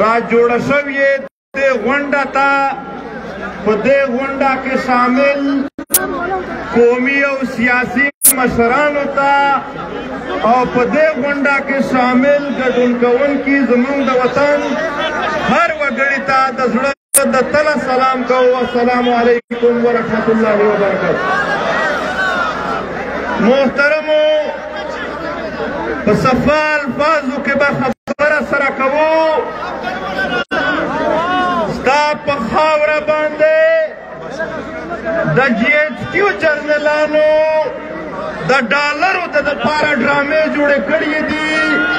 را جوړه شوې دې غونډه ته په دې غونډه کې شامل قومي او سیاسي مشرانو ته او په دې غونډه کې شامل ګډون کوونکي زموږ د وطن هر وګړي ته د زړه د تله سلام کوو. السلام علیکم ورحمت الله وبرکاته. محترمو، په صفا الفاظو کې به خبره سره کوو. ستا په خاوره باندې د GHQ جرنیلانو د ډالرو د دپاره ډرامې جوړې کړې دي.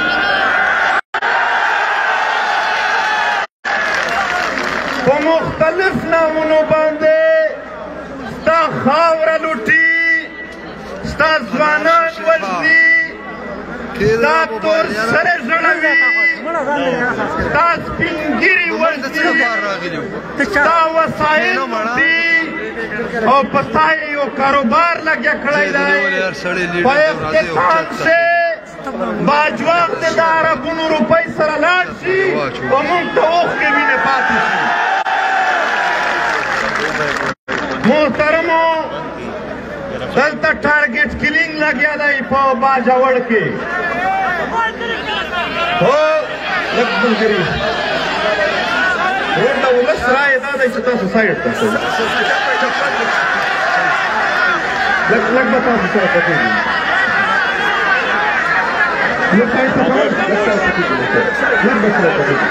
په مختلف نامونو باندې ستا خاوره لوټي، ستا ځوانان وژني، ستا تور سرې ژړوي، ستا سپین ږیري وژني، ستا وسایل لوټي او په تا یې یو کاروبار لګیا کړی دی. په اختتام شي باجواق دې د عربونو روپۍ سره لاړ شي او موږ ته اوښکې وینې پاتې شي. محترمو، دلته ټارګېټ کلینګ لګیا دی په باجوړ کې. هو لږ ملګري، د ولس رایې دا دی چې تاسو سایډ ته شئ. لږ به تاسو سره پکېږي. لږ سایډ ته کوئ، لږ تاسو پکېږي، لږ به سره پکېږي.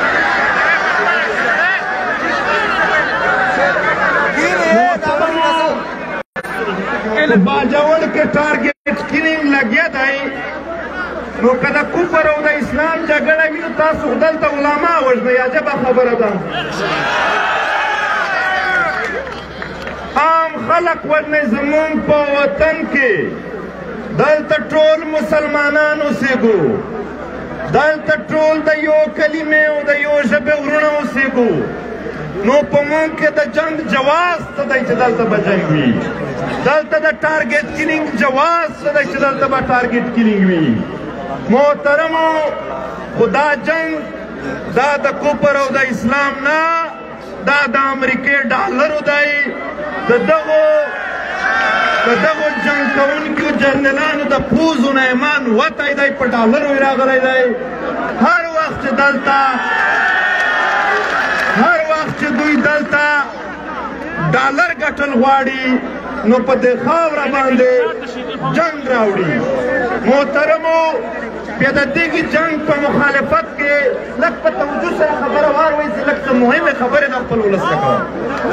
باجوړ کې ټارګېټ کلینګ لګیا دی، نو که د کفر او د اسلام جګړه وي نو تاسو دلته علما وژنئ. عجبه خبره ده. عام خلق وژنئ. زمونږ په وطن کې دلته ټول مسلمانان اوسېږو، دلته ټول د یو کلمې او د یو ژبې وروڼه اوسېږو. نو په موږ کې د جنګ جواز څه دی چې دلته به جنګ وي؟ دلته د ټارګېټ کلینګ جواز څه دی چې دلته به ټارګېټ کلینګ وي؟ محترمو، خو دا جنګ دا د کفر او د اسلام نه، دا د امریکې ډالرو دی. د دغو جنګ کوونکو جرنیلانو د پوزو نه ایمان وتی دی، په ډالرو یې راغلی دی. هر وخت چې دوی دلته ډالر ګټل غواړي نو په دې خاوره باندې جنګ راوړي. محترمو، بیا د دغې جنګ په مخالفت کې لږ په توجه سره خبره واورئ چې لږ څه مهمې خبرې د خپل ولس ته کوم.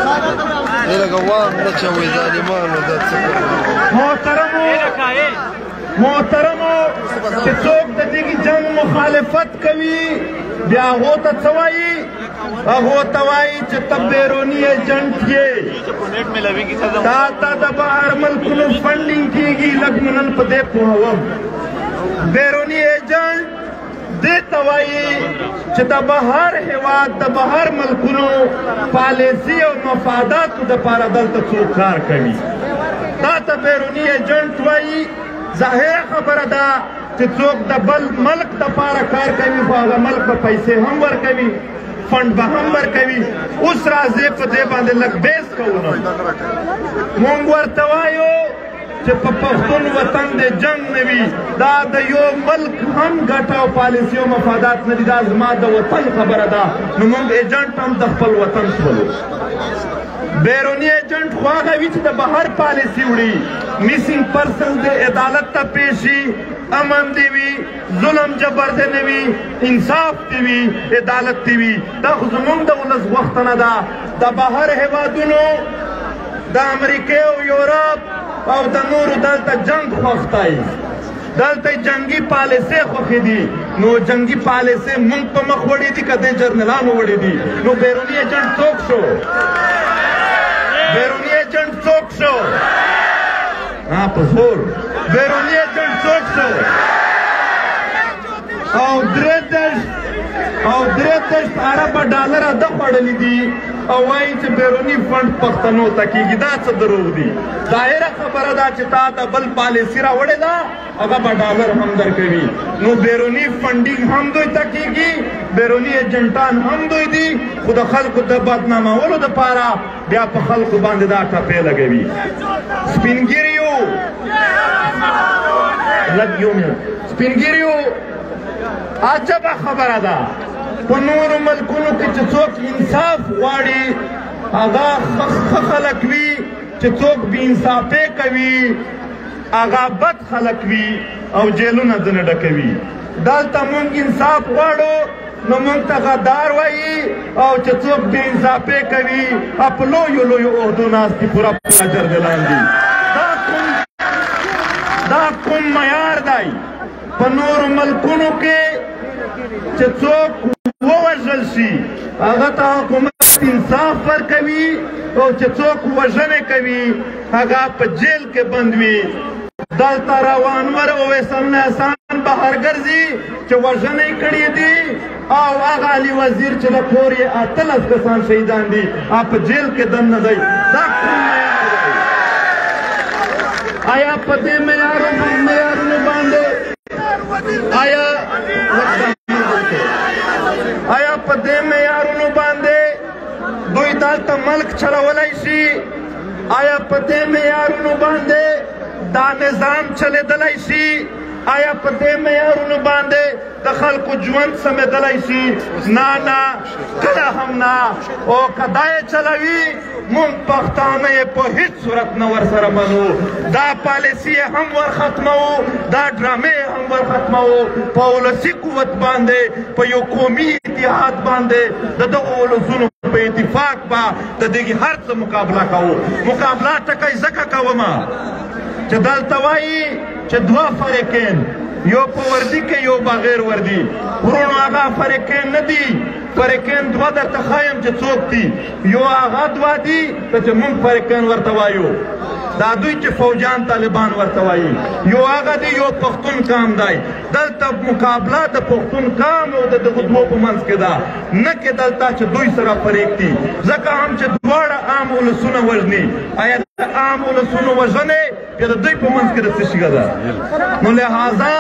محترمو، چې څوک د دغې جنګ مخالفت کوي بیا هغو ته څه وایي؟ هغو ته وایي چې ته بیروني ایجنټ یې، تا ته د بهر ملکونو فنډینګ کېږي. لږ مو نن په دې پوهوم. بیروني ایجنټ دې ته وایي چې د بهر هېواد د بهر ملکونو پالیسي او مفاداتو دپاره دلته څوک کار کوي. تا ته بیروني ایجنټ وایي. ظاهره خبره ده چې څوک د بل ملک دپاره کار کوي، خو هغه ملک به پیسې هم ورکوي، فنډ به هم ورکوي. اوس راځئ په دې باندې لږ بیس کوو. مونږ ورته وایو چې په پښتون وطن د جنګ نه وي، دا د یو ملک هم ګټه او پالیسي او مفادات نه دي، دا زما د وطن خبره ده. نو مونږ ایجنټ هم د خپل وطن شولو. بیروني ایجنټ خو هغه وي چې د بهر پالیسي وړي. میسینګ پرسن د عدالت ته پیش شي، امن دی وي، ظلم جبر دی نه وي، انصاف دی وي، عدالت دی وي. دا خو زموږ د ولس غوښتنه ده. د بهر هېوادونو د امریکې او یورپ او د نورو دلته جنګ خوښ دی، دلته جنګي پالیسۍ خوښې دي. نو جنګي پالیسۍ مونږ په مخ وړې دي که دې جرنیلانو وړې دي؟ نو بیروني ایجنټ څوک شو؟ بیروني ایجنټ څوک شو؟ په زور بیروني ایجنټ څوک شو؟ او 63 اربه ډالره ده خوړلي دي او وایي چې بیروني فنډ پښتنو ته کېږي. دا څه دروغ دي. ظاهره خبره ده چې تا ته بل پالیسي راوړې ده هغه به ډالر هم درکوي. نو بیروني فنډینګ هم دوی ته کېږي، بیروني ایجنټان هم دوی دي، خو د خلکو د بدنامولو دپاره بیا په خلکو باندې دا ټپې لګوي. سپین ږیریو سپین ږیریو عجبه خبره ده. په نورو ملکونو کې چې څوک انصاف غواړي هغه ښه خلک وي، چې څوک بې انصافۍ کوي هغه بد خلک وي او جیلونه ځنې ډکوي. دلته مونږ انصاف غواړو نو مونږ ته غدار وایي او چې څوک بې انصافۍ کوي په لویو لویو عهدو ناست دي پوره پوره جرګلان دي. دا کوم معیار دی په نورو ملکونو کې چې څوک ووژل شي هغه ته حکومت انصاف ورکوي او چې څوک وژنې کوي هغه په جیل کې بند وي. دلته روانور اویس الله احسان بهر ګرځي چې وژنې کړي دي او هغه علي وزیر چې د کور یې 18 کسان شهیدان دي په جیل کې دننه دی. دا کوم معیار دی؟ آیا په دې معیارونو باندې آیا په دې معیارونو باندې دوی دلته ملک چلولی شي؟ آیا په دې معیارونو باندې دا نظام چلېدلی شي؟ آیا په دې معیارونو باندې د خلکو ژوند سمېدلی شي؟ نه نه، کله هم نه. او که دا یې چلوي مونږ پښتانه یې په هیڅ صورت نه ورسره منو. دا پالیسي هم ورختموو، دا ډرامې هم ورختموو. په ولسي قوت باندې په یو قومي اتحاد باندې د دغو ولسونو په اتفاق به د دغې هر څه مقابله کوو. مقابله ټکی ځکه کومه چې دلته وایي چې دوه فرقین، یو په وردي کې یو بغیر وردي. ورونو هغه فرقین نه دي، فرقین دوه درته ښایم چې څوک دي. یو هغه دوه دي چې مونږ فرقین ورته وایو، دا دوی چې فوجان طالبان ورته وایي. یو هغه دی یو پښتون قام دی. دلته مقابله د پښتون قام او د دغو دوو په منځ کې ده، نه کې دلته چې دوی سره فریق دي. ځکه هم چې دواړه عام ولسونه وژني. آیا د عام ولسونو وژنې بیا د دوی په منځ کې د څه شي ده؟ نو لہذا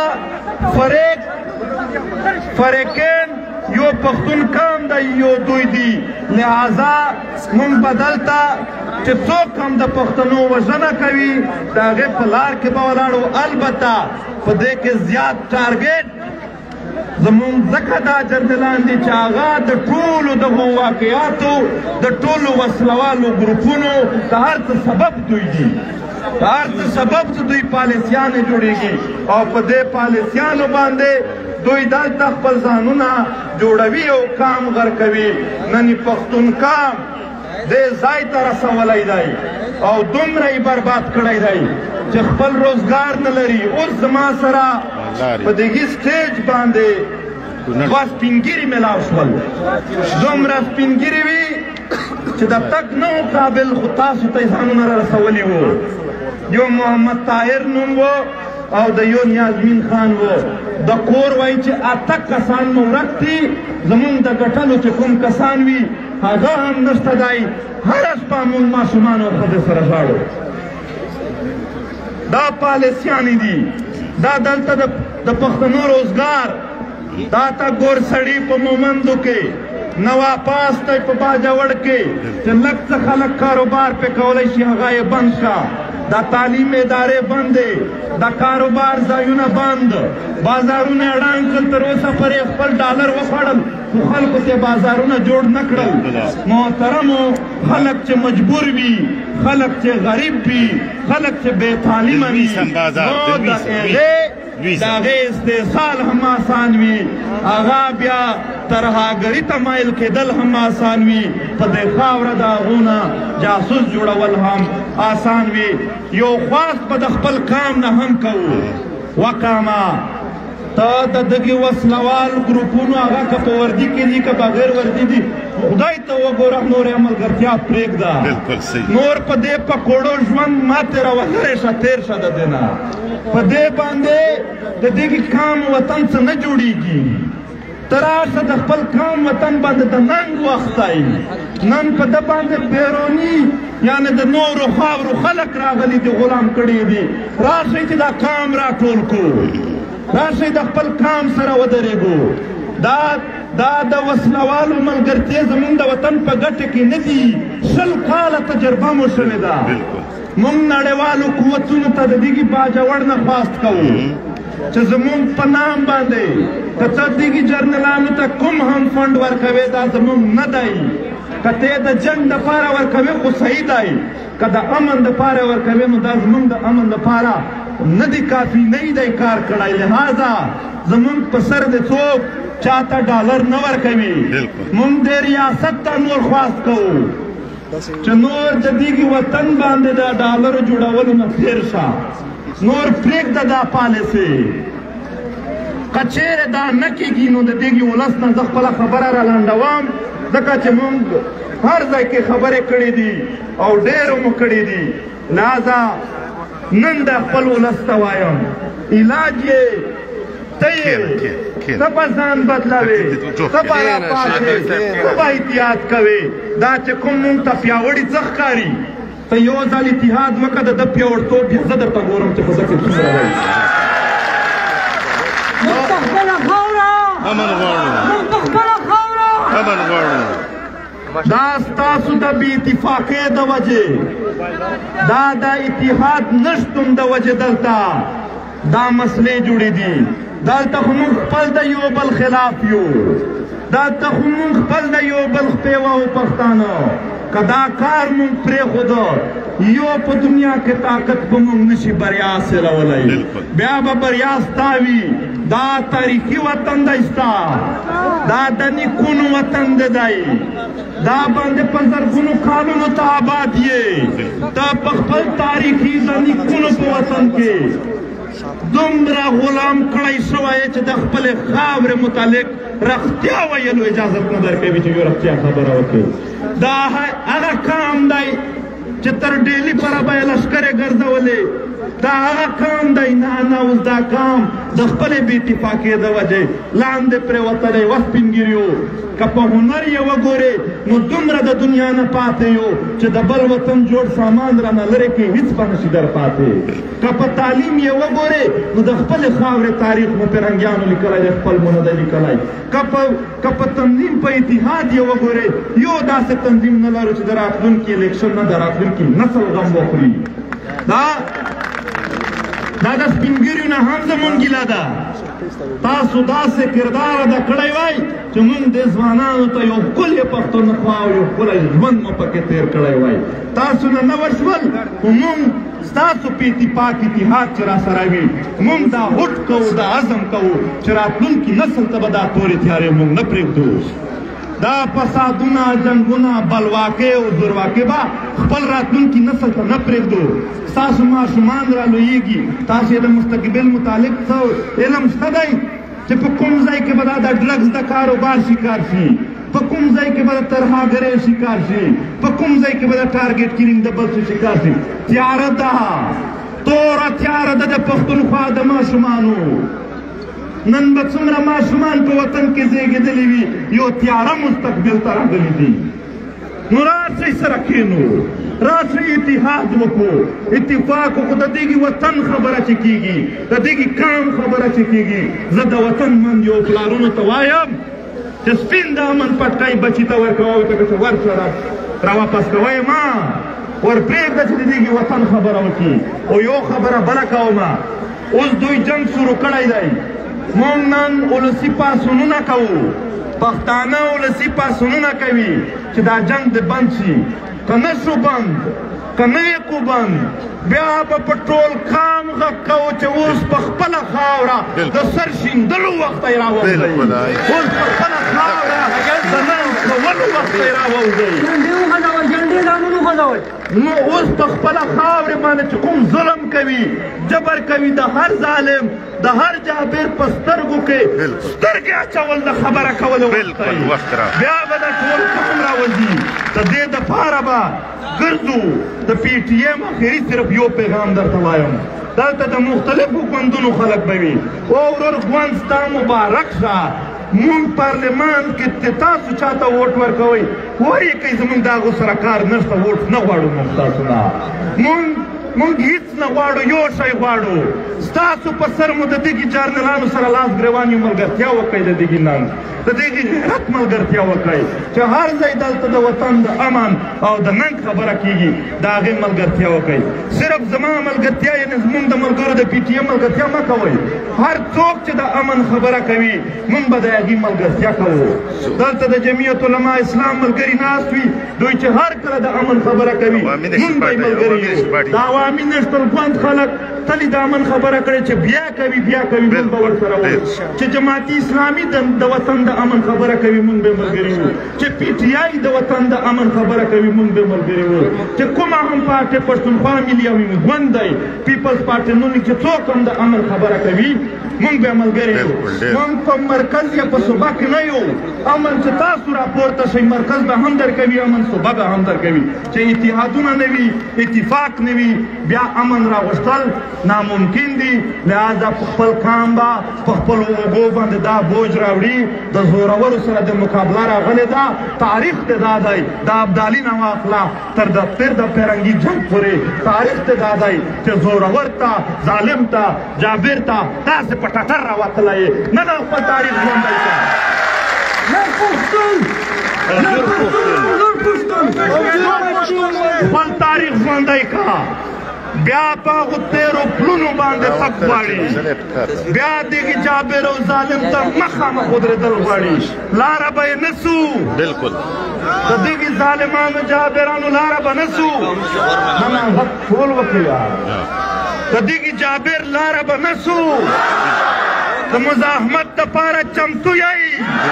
فریقین یو پښتون قام دی یو دوی دي. لہذا مونږ به دلته چې څوک هم د پښتنو وژنه کوي د هغې په لار کې به ولاړو. البته په دې کې زیات ټارګېټ زمونږ ځکه دا جرنیلان دي چې هغه د ټولو دغو واقعاتو د ټولو وسلوالو ګروپونو د هر څه سبب دوی دي. د هر څه سبب چې دوی پالیسیانې جوړېږي او په دې پالیسیانو باندې دوی دلته خپل ځانونه جوړوي او کام غر کوي. نن پښتون کام دې ځای ته رسولی دی او دومره یې برباد کړی دی چې خپل روزګار نه لري. اوس زما سره په دغې سټیج باندې دوه سپین ږیري میلاو شول. دومره سپین ږیري وي چې د تګ نه و قابل، خو تاسو ته یې ځانونه را رسولي وو. یو محمد طاهر نوم و او د یو نیازمین خان و. د کور وایي چې 8 کسان مو ورک دي، زمونږ د ګټلو چې کوم کسان وي هغه هم نشته دی. هره شپه مونږ ماشومان او ښځې سره ژاړو. دا پالیسیانې دي. دا دلته د پښتنو روزګار، دا ته ګور سړي په مومندو کې، نواپاس ته په باجوړ کې چې لږ څه خلک کاروبار پې کولی شي هغه یې بند شه. دا تعلیم ادارې بندې، دا کاروبار ځایونه بند، بازارونه یې ړنګ کړل. تر اوسه پورې خپل ډالر وخوړل خو خلکو ته بازارونه جوړ نه کړل. محترمو، خلک چې مجبور وي، خلک چې غریب وي، خلک چې بې تعلیمه وي، نو د هغې استحصال هم آسان وي، هغه بیا ترهاګري ته مایل کېدل هم آسان وي، په دې خاوره د هغو نه جاسوس جوړول هم آسان وي. یو خواست به د خپل قام نه هم کوو. وقامه ته د دغې وسلوال ګروپونو هغه که په وردي کې دي که بغیر وردي دي، خدای ته وګوره نورې ملګرتیا پرېږده. نور په دې پکوړو ژوند ما تېروه، لرې شه، تېر شه د دې نه. په دې باندې د دغې قام وطن څه نه جوړېږي. ته راشه د خپل قام وطن باندې د ننګ وخت دی نن په ده باندې بیروني یعنې د نورو خاورو خلک راغلي دي غلام کړي دي راشئ چې دا قام راټول کړو راشئ د خپل قام سره ودرېږو دا د وسلوالو ملګرتیا زموږ د وطن په ګټه کې نه دي 20 کاله تجربه مو شوې ده موږ نړیوالو قوتونو ته د دغې باجوړ نه خواست کوو چې زموږ په نام باندې که ته دغې جرنلانو ته کوم هم فنډ ورکوې دا زموږ نه دی که ته د جنګ دپاره ورکوې خو صحیح دی که د امن دپاره ورکوې نو دا زموږ د امن دپاره نه دی کافي نه دی کار کړی لہذا زموږ په سر د څوک چاته ډالر نه ورکوي موږ د ریاست ته نور خواست کوو چې نور د دغې وطن باندې د ډالرو جوړولو نه تېر شه نور پرېږده دا پالیسي که چیرې دا نه کېږي نو د دغې ولس نه زه خپله خبره را لنډوم ځکه چې موږ هر ځای کې خبرې کړې دي او ډېرو مو کړې دي لہذا نن د خپل ولس ته وایم علاج یې ته یې ته به ځان بدلوې ته به راپاڅې ته به احتیاط کوې دا چې کوم موږ ته پیاوړي څه ښکاري ته یو ځل اتحاد وکړه د ده پیاوړتوب بیا زه درته ګورم چې په ده کې څومره وایي موږ په خپله خاوره امن غواړو موږ په خپله خاوره امن غواړو دا ستاسو د بې اتفاقۍ د وجې دا د اتحاد نشتون د وجې دلته دا مسلې جوړې دي دلته خو موږ خپل د یو بل خلاف یو دلته خو موږ خپل د یو بل خپیوه و پښتانه که دا کار موږ پرېښوده یو په دنیا کې طاقت به موږ نشي بریا حاصلولی بیا به بریا ستا وي دا تاریخي وطن دی ستا دا د نیکونو وطن دی دا باندې په زرګونو کالونو ته آباد یې ته په خپل تاریخي د نیکونو په وطن کې دومره غلام کړی شوی چې د خپلې خاورې متعلق رښتیا ویلو اجازت نه درکوي چې یو رښتیا خبره وکړي دا هغه قام دی چې تر ډیلي پره به یې لښکرې ګرځولې دا هغه قام دی نه اوس دا قام د خپلې بې اتفاقۍ د وجې لاندې پرېوتلی و سپینګیري که په هنر یې وګورې نو دومره د دنیا نه پاتې یو چې د بل وطن جوړ سامان رانه لرې کړي هېڅ به نشي در پاتې که په تعلیم یې وګورې نو د خپلې خاورې تاریخ مو فرنګیانو لیکلی دی خپل مو نه دی لیکلی که په تنظیم په اتحاد یې وګورې یو داسې تنظیم نه لرو چې د راتلونکي الیکشن نه د راتلونکي نسل غم وخوري دا د سپینګیریو نه هم زموږ ګیله ده تاسو داسې کردار ادا کړی وای چې موږ دې ځوانانو ته یو ښکلی پښتونخوا او یو ښکلی ژوند مو پکې تېر کړی وای تاسو نه وشول خو موږ ستاسو په اتفاق اتحاد چې راسره وي موږ دا هوډ کوو دا عزم کوو چې راتلونکي نسل ته به دا تورې تیارې موږ نه پرېږدو دا فسادونه جنګونه بلواکۍ او زورواکۍ به خپل راتلونکي نسل ته نه پرېږدو ستاسو ماشومان را لویېږي تاسو یې د مستقبل متعلق څه علم شته دی چې په کوم ځای کې به دا د ډرګز د کاروبار شکار شي په کوم ځای کې به د ترهاګرۍ شکار شي په کوم ځای کې به د ټارګېټ کیلینګ د بل څه شکار شي تیاره ده توره تیاره ده د پښتونخوا د ماشومانو نن به څومره ماشومان په وطن کې زیږېدلي وي یو تیاره مستقبل ته راغلي دي نو راشئ سره کښېنو راشئ اتحاد وکړو اتفاق وکړو د دغې وطن خبره چې کېږي د دغې قام خبره چې کېږي زه د وطن مندیو پلارونو ته وایم چې سپین د امن پټکی بچي ته ورکوه ته چې ورشه راواپس کوه یې ما ورپرېږده چې د دغې وطن خبره وکړي او یو خبره بله کومه اوس دوی جنګ شروع کړی دی موږ نن ولسي پاڅونونه کوو پښتانه ولسي پاڅونونه کوي چې دا جنګ دې بند شي که نه شو بند که نه یې کو بند بیا به په ټول قام غږ کوو چې اوس په خپله خاوره د سر شیندلو وخت یې راووځئ اوس په خپله خاوره د ننګولو وخت یې راووځئ نو اوس په خپله خاورې باندې چې کوم ظلم کوي جبر کوي د هر ظالم د هر جابر په سترګو کې سترګې اچول د خبره کولو وخت بیا به د ټول قوم راوځي د دې دپاره به ګرځو د پی ټي ایم اخري صرف یو پیغام درته وایم دلته د مختلفو ګوندونو خلک به وي او ورور ګوند ستا مبارک شه مونږ پارلمان کې تاسو چاته ووټ ورکوئ وایي کوي زمونږ د هغو سره کار نشته ووټ نه غواړو مونږ تاسو نه مونږ هیڅ نه غواړو یو شی غواړو ستاسو په سر مو د دغې جرنلانو سره لاس ګرېوان یو ملګرتیا وکړئ د دغې ننګ د دغې غیرت ملګرتیا وکړئ چې هر ځای دلته د وطن د امن او د ننګ خبره کېږي د هغې ملګرتیا وکړئ صرف زما ملګرتیا یعنې زمونږ د ملګرو د پي ټي ایم ملګرتیا مه کوئ هر څوک چې د امن خبره کوي مونږ به د هغې ملګرتیا کوو دلته د جمعیت علما اسلام ملګري ناست وي دوی چې هر کله د امن خبره کوي مونږ به یې ملګري یو د عوامي نشتل ګوند خلک تل د امن خبره کړې چې بیا کوي مونږ به ورسره وو چې جماعتي اسلامي د وطن د امن خبره کوي مونږ به ملګري وو چې پي ټي آی د وطن د امن خبره کوي مونږ به ملګري وو چې کومه هم پارټۍ پښتونخوا ملي او ګوند دی پیپلز پارټۍ نونې چې څوک هم د امن خبره کوي مونږ به ملګري یو مونږ په مرکز یا په صوبه کې نه یو امن چې تاسو راپورته شئ مرکز به هم درکوي امن صوبه به هم درکوي چې اتحادونه نه وي اتفاق نه وي بیا امن راغوښتل ناممکن دي لہذا په خپل کام به په خپلو اوږو باندې دا بوج راوړي د زورورو سره د مقابله راغلې ده تاریخ ته دا دی د ابدالي نه واخله تر د پیرنګي جنګ پورې تاریخ ته دا دی چې زورور ته ظالم ته جابر ته تاسې په ټټر راوتلی یې نه د خپل تاریخ ژوندی شه خپل تاریخ ژوندی که بیا په هغو تېرو پلونو باندې تګ غواړي بیا دغې جابر او ظالم ته مخامخ ودرېدل غواړي لاره به یې نه سو بالکل د دغې ظالمانو جابرانو لاره به نه سو نه غږ ټول وکړي د دغې جابر لاره به نه سو د مزاحمت دپاره چمتو یئ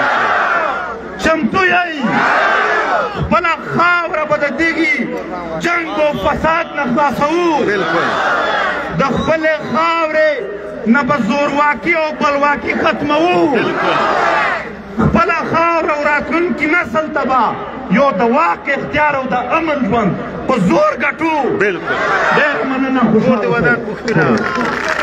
خپله خاوره به د دغې جنګ او فساد نه خلاصوو د خپلې خاورې نه به زورواکي او بلواکي ختموو خپله خاوره او راتلونکي نسل ته به یو د واک اختیار او د امن ژوند په زور ګټو ډېره مننه خوشحاله